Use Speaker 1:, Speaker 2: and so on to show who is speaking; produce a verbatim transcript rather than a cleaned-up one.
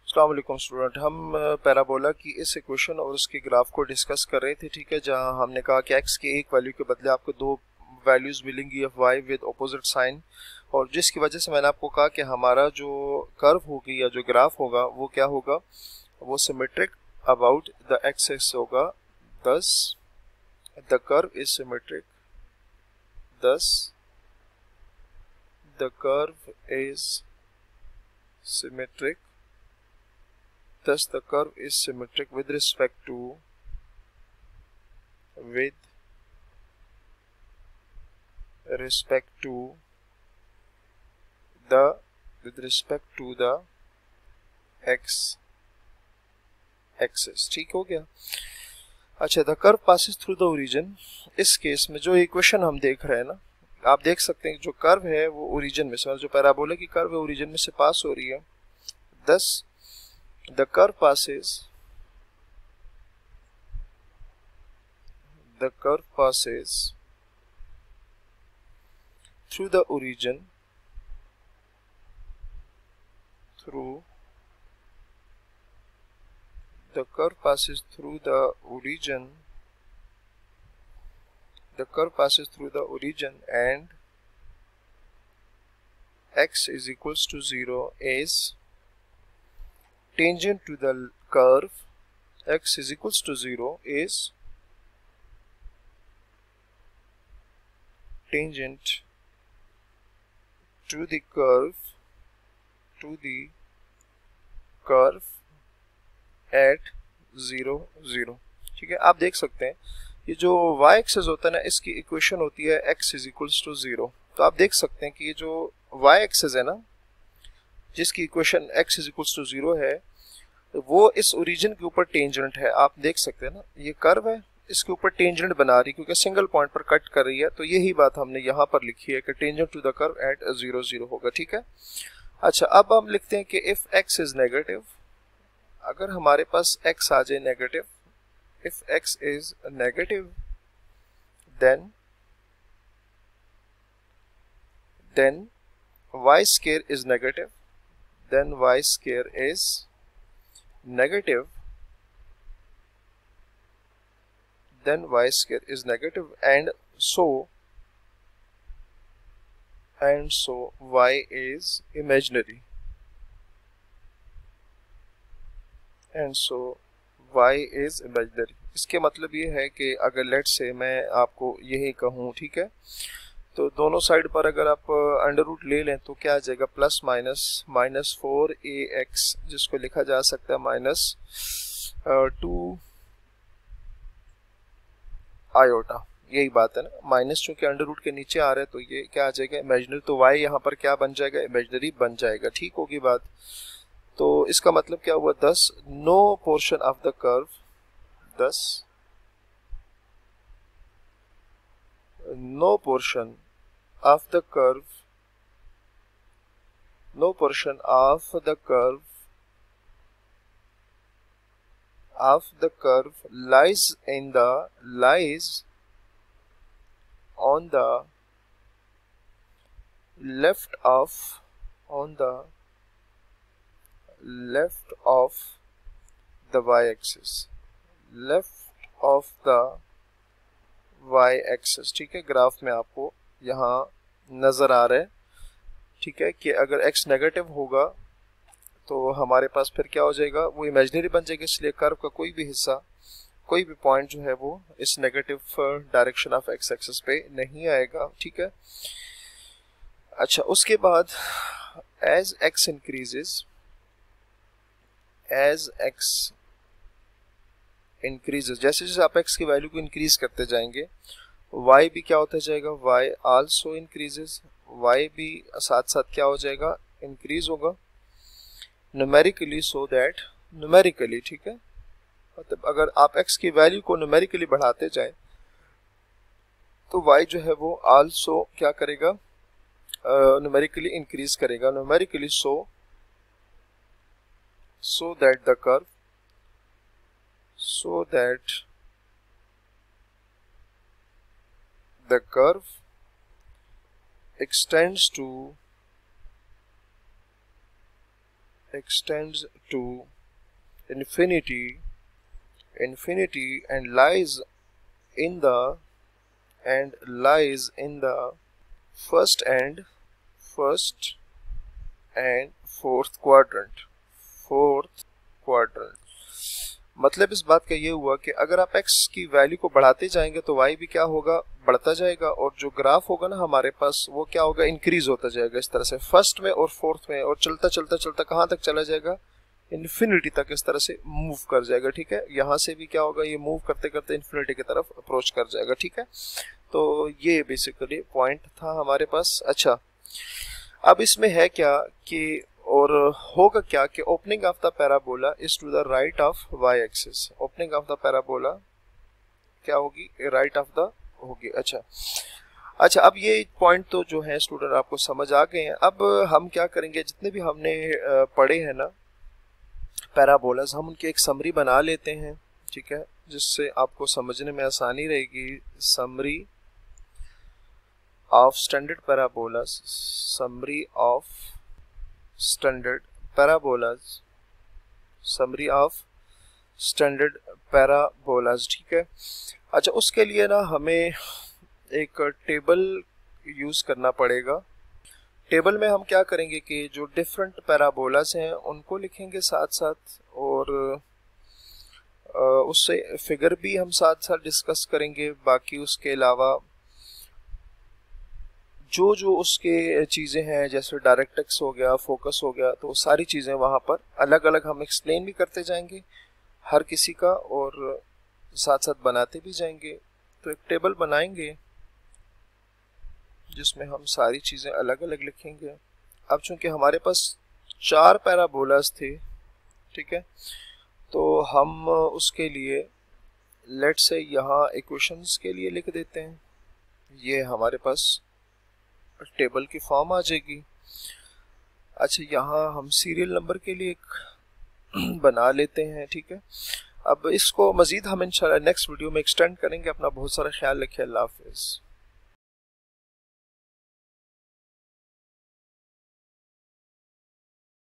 Speaker 1: अस्सलाम वालेकुम स्टूडेंट। हम पैराबोला की इस इक्वेशन और उसके ग्राफ को डिस्कस कर रहे थे, ठीक है, जहां हमने कहा कि एक्स के एक वैल्यू के बदले आपको दो वैल्यूज मिलेंगी of y with opposite sign, और जिसकी वजह से मैंने आपको कहा कि हमारा जो कर्व होगी या जो ग्राफ होगा वो क्या होगा, वो सिमेट्रिक अबाउट द एक्सिस होगा। Thus the curve is symmetric, thus the curve is symmetric thus the curve is symmetric with respect to with respect to the with respect to the x axis। ठीक हो गया। अच्छा, the curve passes through the origin. इस case में जो equation हम देख रहे हैं ना, आप देख सकते हैं कि जो कर्व है वो ओरिजिन में से, जो पैराबोला की कर्व है ओरिजिन में से पास हो रही है। thus the curve passes the curve passes through the origin through the curve passes through the origin the curve passes through the origin and x is equals to zero is tangent to the curve. X is equals to zero is tangent to the curve to the curve at zero zero। ठीक है, आप देख सकते हैं ये जो y axis होता है ना, इसकी इक्वेशन होती है x is equals to zero। तो आप देख सकते हैं कि ये जो y एक्सिस है ना, जिसकी equation x is equals to zero है, वो इस ओरिजिन के ऊपर टेंजेंट है। आप देख सकते हैं ना, ये कर्व है, इसके ऊपर टेंजेंट बना रही, क्योंकि सिंगल पॉइंट पर कट कर रही है। तो यही बात हमने यहाँ पर लिखी है कि tangent to the curve at zero zero होगा। ठीक है। अच्छा, अब हम लिखते हैं कि इफ x इज नेगेटिव, अगर हमारे पास x आ जाए negative, if x is negative then then y square is negative, then y square is negative then y square is negative and so and so y is imaginary and so y is imaginary। इसके मतलब ये है कि अगर late से मैं आपको यही कहूँ, ठीक है, तो दोनों साइड पर अगर आप अंडर रूट ले लें तो क्या आ जाएगा, plus minus minus four a x, जिसको लिखा जा सकता है माइनस टू आयोटा। यही बात है ना, माइनस चूंकि अंडर रूट के नीचे आ रहा है तो ये क्या आ जाएगा, इमेजिनरी। तो वाई यहाँ पर क्या बन जाएगा, इमेजिनरी बन जाएगा। ठीक होगी बात। तो इसका मतलब क्या हुआ, thus no portion of the curve thus no portion of the curve no portion of the curve of the curve lies in the lies on the left of on the left of the y-axis left of the y axis. ठीक है, graph में आपको यहाँ नजर आ रहा है, ठीक है, कि अगर x नेगेटिव होगा तो हमारे पास फिर क्या हो जाएगा, वो इमेजिनरी बन जाएगा। इसलिए कर्व का कोई भी हिस्सा, कोई भी पॉइंट जो है वो इस negative direction of x axis पे नहीं आएगा। ठीक है। अच्छा, उसके बाद as x increases as x increases जैसे जैसे आप x की वैल्यू को इंक्रीज करते जाएंगे, y भी क्या होता जाएगा, y आल्सो इंक्रीजेस, y भी साथ साथ क्या हो जाएगा, इंक्रीज होगा न्यूमेरिकली, सो दैट न्यूमेरिकली, ठीक है, मतलब अगर आप x की वैल्यू को न्यूमेरिकली बढ़ाते जाएं तो y जो है वो आल्सो क्या करेगा, न्यूमेरिकली इंक्रीज करेगा, numerically so so that the curve so that the curve extends to extends to infinity infinity and lies in the and lies in the first and first and fourth quadrant fourth quadrant मतलब इस बात का ये हुआ कि अगर आप x की वैल्यू को बढ़ाते जाएंगे तो y भी क्या होगा, बढ़ता जाएगा, और जो ग्राफ होगा ना हमारे पास वो क्या होगा, इंक्रीज होता जाएगा इस तरह से फर्स्ट में और फोर्थ में, और चलता चलता चलता कहाँ तक चला जाएगा, इन्फिनिटी तक इस तरह से मूव कर जाएगा। ठीक है, यहाँ से भी क्या होगा, ये मूव करते करते इन्फिनिटी की तरफ अप्रोच कर जाएगा। ठीक है, तो ये बेसिकली पॉइंट था हमारे पास। अच्छा, अब इसमें है क्या कि और होगा क्या कि opening of the parabola is to the right of y axis. Opening of the parabola क्या होगी, राइट ऑफ द होगी। अच्छा अच्छा अब ये पॉइंट तो जो है स्टूडेंट आपको समझ आ गए हैं। अब हम क्या करेंगे, जितने भी हमने पढ़े हैं ना पैराबोलास, हम उनकी एक समरी बना लेते हैं। ठीक है, जिससे आपको समझने में आसानी रहेगी। Summary of standard parabolas, summary of standard parabolas, summary of standard parabolas. ठीक है, अच्छा उसके लिए ना हमें एक टेबल यूज करना पड़ेगा। टेबल में हम क्या करेंगे कि जो डिफरेंट पैराबोलास हैं उनको लिखेंगे साथ साथ, और उससे फिगर भी हम साथ साथ डिस्कस करेंगे। बाकी उसके अलावा जो जो उसके चीज़ें हैं, जैसे डायरेक्ट एक्स हो गया, फोकस हो गया, तो सारी चीज़ें वहाँ पर अलग अलग हम एक्सप्लेन भी करते जाएंगे हर किसी का, और साथ साथ बनाते भी जाएंगे। तो एक टेबल बनाएंगे जिसमें हम सारी चीज़ें अलग अलग लिखेंगे। अब चूंकि हमारे पास चार पैराबोलास थे, ठीक है, तो हम उसके लिए लेट से यहाँ इक्वेशंस के लिए लिख देते हैं। ये हमारे पास टेबल की फॉर्म आ जाएगी। अच्छा, यहाँ हम सीरियल नंबर के लिए एक बना लेते हैं। ठीक है, अब इसको मज़ीद हम इंशाल्लाह नेक्स्ट वीडियो में एक्सटेंड करेंगे। अपना बहुत सारा ख्याल रखिए। अल्लाह हाफिज़।